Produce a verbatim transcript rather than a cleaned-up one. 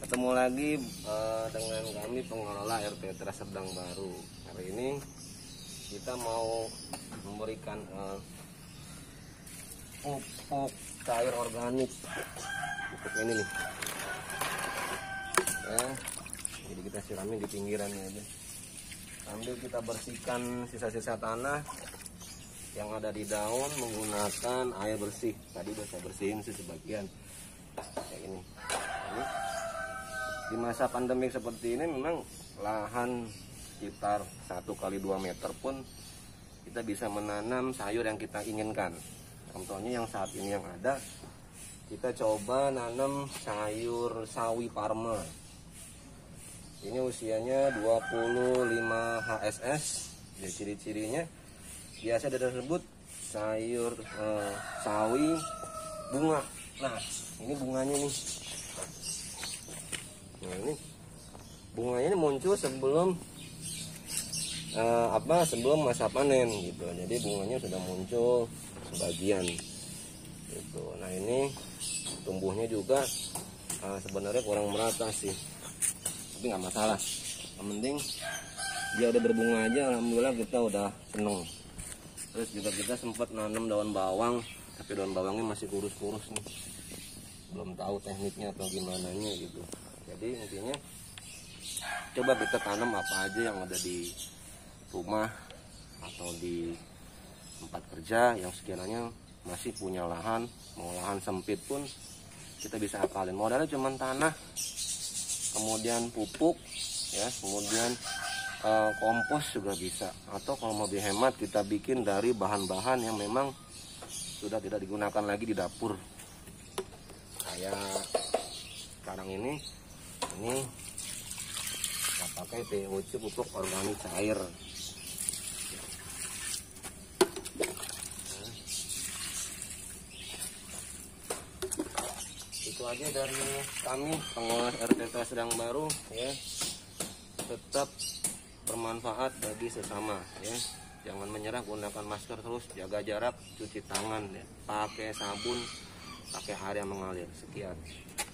Ketemu lagi uh, dengan kami pengelola R T Teras Serdang Baru. Hari ini kita mau memberikan uh, pupuk cair organik. Pupuk ini nih. Ya, jadi kita siramin di pinggirannya aja. Sambil kita bersihkan sisa-sisa tanah yang ada di daun menggunakan air bersih. Tadi udah saya bersihin sih sebagian. Kayak ini. Ini. Di masa pandemik seperti ini memang lahan sekitar satu kali dua meter pun kita bisa menanam sayur yang kita inginkan. Contohnya yang saat ini yang ada, kita coba nanam sayur sawi parma. Ini usianya dua puluh lima H S S. Jadi ciri-cirinya biasa disebut sayur eh, sawi bunga. Nah, ini bunganya nih. Nah, ini bunganya ini muncul sebelum uh, apa sebelum masa panen gitu. Jadi bunganya sudah muncul sebagian gitu. Nah, ini tumbuhnya juga uh, sebenarnya kurang merata sih, tapi nggak masalah. Yang penting dia udah berbunga aja, alhamdulillah kita udah seneng. Terus juga kita sempat nanam daun bawang, tapi daun bawangnya masih kurus-kurus nih, belum tahu tekniknya atau gimana nya gitu. Jadi intinya coba kita tanam apa aja yang ada di rumah atau di tempat kerja yang sekiranya masih punya lahan, mau lahan sempit pun kita bisa akalin. Modalnya cuma tanah, kemudian pupuk, ya, kemudian eh, kompos juga bisa. Atau kalau mau lebih hemat kita bikin dari bahan-bahan yang memang sudah tidak digunakan lagi di dapur. Kayak sekarang ini. Ini kita pakai P O C pupuk organik cair. Nah, itu aja dari kami pengelola R T Teras Serdang Baru, ya. Tetap bermanfaat bagi sesama, ya. Jangan menyerah, gunakan masker terus, jaga jarak, cuci tangan, ya. Pakai sabun, pakai air yang mengalir. Sekian.